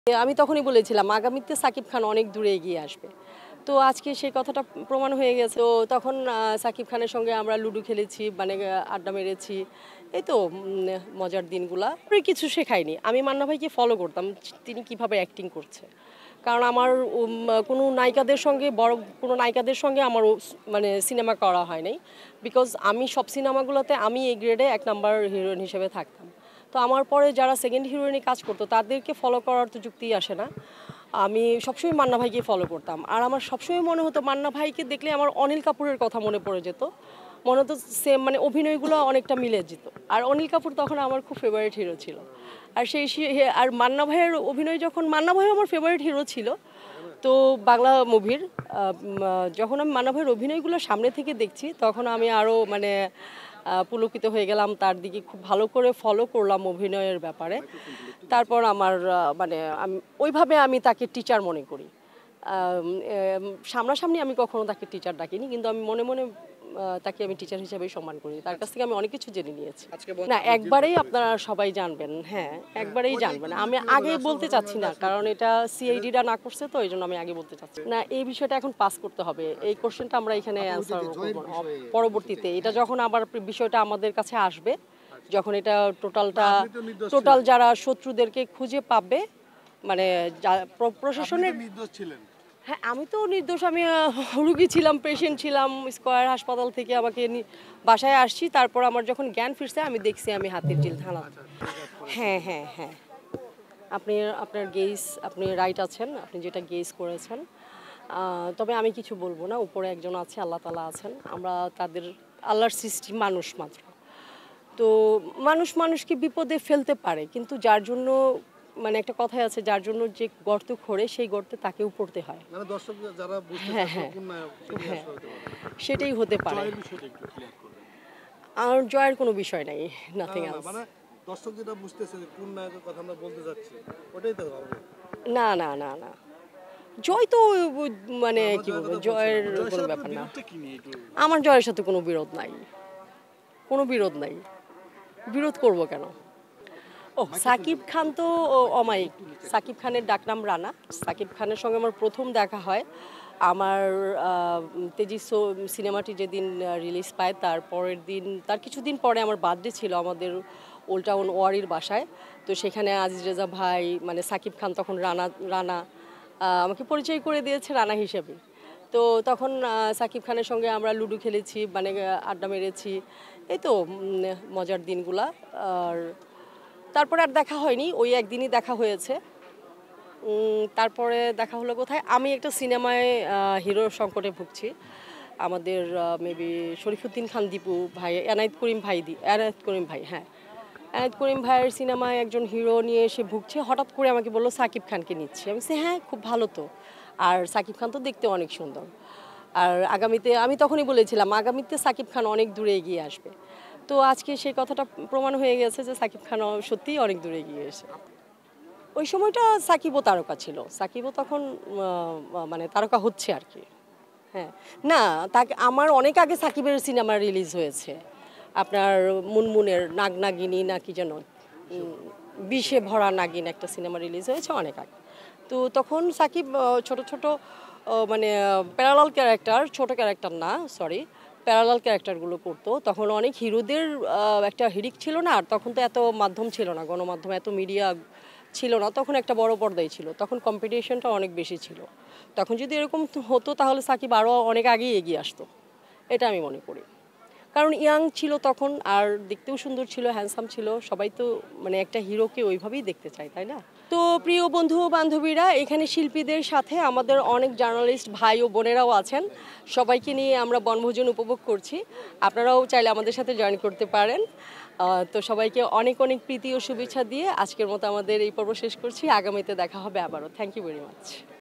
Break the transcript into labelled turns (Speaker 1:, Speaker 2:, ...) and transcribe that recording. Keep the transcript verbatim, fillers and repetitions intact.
Speaker 1: আমি তখনই বলেছিলাম আগামীতে সাকিব খান অনেক দূরে এগিয়ে আসবে। তো আজকে সেই কথাটা প্রমাণ হয়ে গেছে। তো তখন সাকিব খানের সঙ্গে আমরা লুডো খেলেছি, মানে আড্ডা মেরেছি, এই তো মজার দিনগুলা। কিছু শেখায়নি, আমি মান্না ভাইকে ফলো করতাম তিনি কিভাবে অ্যাক্টিং করছে, কারণ আমার কোনো নায়িকাদের সঙ্গে বড় কোনো নায়িকাদের সঙ্গে আমার মানে সিনেমা করা হয় নাই, বিকজ আমি সব সিনেমাগুলোতে আমি এই গ্রেডে এক নাম্বার হিরোইন হিসেবে থাকতাম। তো আমার পরে যারা সেকেন্ড হিরোইনে কাজ করতো তাদেরকে ফলো করার তো যুক্তিই আসে না। আমি সবসময় মান্না ভাইকে ফলো করতাম, আর আমার সবসময় মনে হতো মান্না ভাইকে দেখলে আমার অনিল কাপুরের কথা মনে পড়ে যেত। মনে হতো সেম, মানে অভিনয়গুলো অনেকটা মিলে যেত। আর অনিল কাপুর তখন আমার খুব ফেভারিট হিরো ছিল। আর সেই আর মান্না ভাইয়ের অভিনয়, যখন মান্না ভাইও আমার ফেভারিট হিরো ছিল, তো বাংলা মুভির যখন আমি মান্না ভাইয়ের অভিনয়গুলো সামনে থেকে দেখছি তখন আমি আরও মানে পুলকিত হয়ে গেলাম, তার দিকে খুব ভালো করে ফলো করলাম অভিনয়ের ব্যাপারে। তারপর আমার মানে আমি ওইভাবে আমি তাকে টিচার মনে করি। সামনাসামনি আমি কখনো তাকে টিচার ডাকিনি, কিন্তু আমি মনে মনে তাকে আমি টিচার হিসেবেই সম্মান করি। তার কাছ থেকে আমি অনেক কিছু জেনে নিয়েছি। না, একবারেই আপনারা সবাই জানবেন। হ্যাঁ, একবারেই জানবেন। আমি আগে বলতে চাচ্ছি না, কারণ এটা সিআইডিরা না করছে, তো এই জন্য আমি আগে বলতে চাচ্ছি না। এই বিষয়টা এখন পাস করতে হবে, এই কোশ্চেনটা আমরা এখানে অ্যান্সার করব না পরবর্তীতে। এটা যখন আবার বিষয়টা আমাদের কাছে আসবে, যখন এটা টোটালটা টোটাল যারা শত্রুদেরকে খুঁজে পাবে, মানে প্রশাসনের নির্দোষ ছিলেন। হ্যাঁ, আমি তো নির্দোষ, আমি রুগী ছিলাম, পেশেন্ট ছিলাম। স্কয়ার হাসপাতাল থেকে আমাকে বাসায় আসছি, তারপর আমার যখন জ্ঞান ফিরছে আমি দেখছি আমি হাতির ঝিল থানা। হ্যাঁ হ্যাঁ হ্যাঁ, আপনি আপনার গেস, আপনি রাইট আছেন, আপনি যেটা গেস করেছেন। তবে আমি কিছু বলবো না, উপরে একজন আছে, আল্লাহ তাআলা আছেন, আমরা তাদের আল্লাহর সৃষ্টি মানুষ মাত্র। তো মানুষ মানুষকে বিপদে ফেলতে পারে, কিন্তু যার জন্য, মানে একটা কথাই আছে, যার জন্য যে গর্ত খোঁড়ে সেই গর্তে তাকেও পড়তে হয়। মানে দর্শক যারা বুঝতে চায় কোন নায়ক, হ্যাঁ সেটাই হতে পারে। জয়ের বিষয়টা একটু ক্লিয়ার করবেন। আর জয়ের কোনো বিষয় নাই, নাথিং এলস। মানে দর্শক যেটা বুঝতেছে যে কোন নায়কের কথা আমরা বলতে যাচ্ছি, ওটাই তো হবে। না না না না, জয় তো মানে কি বলবো, জয়ের কোনো ব্যাপার না। আমার জয়ের সাথে কোনো বিরোধ নাই, কোনো বিরোধ নাই। বিরোধ করব কেন? ও সাকিব খান তো অমায়িক। সাকিব খানের ডাকনাম রানা। সাকিব খানের সঙ্গে আমার প্রথম দেখা হয় আমার তেজি সিনেমাটি যেদিন রিলিজ পায় তার পরের দিন, তার কিছুদিন পরে আমার বার্থডে ছিল আমাদের ওল্ড টাউন ওয়ারির বাসায়। তো সেখানে আজিজ রেজা ভাই, মানে সাকিব খান তখন রানা রানা আমাকে পরিচয় করে দিয়েছে রানা হিসেবে। তো তখন সাকিব খানের সঙ্গে আমরা লুডো খেলেছি, মানে আড্ডা মেরেছি, এই তো মজার দিনগুলা। আর তারপরে আর দেখা হয়নি, ওই একদিনই দেখা হয়েছে। তারপরে দেখা হলো কোথায়, আমি একটা সিনেমায় হিরো সংকটে ভুগছি। আমাদের মেবি শরীফুদ্দীন খান দীপু ভাই, এনায়েত করিম ভাই দি এনায়েত করিম ভাই হ্যাঁ এনায়েত করিম ভাইয়ের সিনেমায় একজন হিরো নিয়ে এসে ভুগছে। হঠাৎ করে আমাকে বললো সাকিব খানকে নিচ্ছে। আমি বলছি হ্যাঁ, খুব ভালো তো, আর সাকিব খান তো দেখতে অনেক সুন্দর। আর আগামীতে, আমি তখনই বলেছিলাম আগামীতে সাকিব খান অনেক দূরে এগিয়ে আসবে। তো আজকে সেই কথাটা প্রমাণ হয়ে গেছে যে সাকিব খান সত্যিই অনেক দূরে এগিয়ে এসে। ওই সময়টা সাকিবও তারকা ছিল, সাকিবও তখন মানে তারকা হচ্ছে আর কি। হ্যাঁ, না তাকে আমার অনেক আগে সাকিবের সিনেমা রিলিজ হয়েছে, আপনার মুনমুনের নাগ নাগিনী না কি যেন, বিষে ভরা নাগিন একটা সিনেমা রিলিজ হয়েছে অনেক আগে। তো তখন সাকিব ছোট ছোট মানে প্যারালাল ক্যারেক্টার, ছোট ক্যারেক্টার না সরি প্যারালাল ক্যারেক্টারগুলো করতো। তখন অনেক হিরোদের একটা হিড়িক ছিল না, আর তখন তো এত মাধ্যম ছিল না, গণমাধ্যম এত মিডিয়া ছিল না, তখন একটা বড় পর্দাই ছিল, তখন কম্পিটিশনটা অনেক বেশি ছিল। তখন যদি এরকম হতো তাহলে সাকিব আরও অনেক আগেই এগিয়ে আসতো, এটা আমি মনে করি। কারণ ইয়াং ছিল তখন, আর দেখতেও সুন্দর ছিল, হ্যান্ডসাম ছিল, সবাই তো মানে একটা হিরোকে ওইভাবেই দেখতে চায়, তাই না? তো প্রিয় বন্ধু বান্ধবীরা, এখানে শিল্পীদের সাথে আমাদের অনেক জার্নালিস্ট ভাই ও বোনেরাও আছেন, সবাইকে নিয়ে আমরা বনভোজন উপভোগ করছি। আপনারাও চাইলে আমাদের সাথে জয়েন করতে পারেন। তো সবাইকে অনেক অনেক প্রীতি ও শুভেচ্ছা দিয়ে আজকের মতো আমাদের এই পর্ব শেষ করছি। আগামীতে দেখা হবে আবারও। Thank you very much.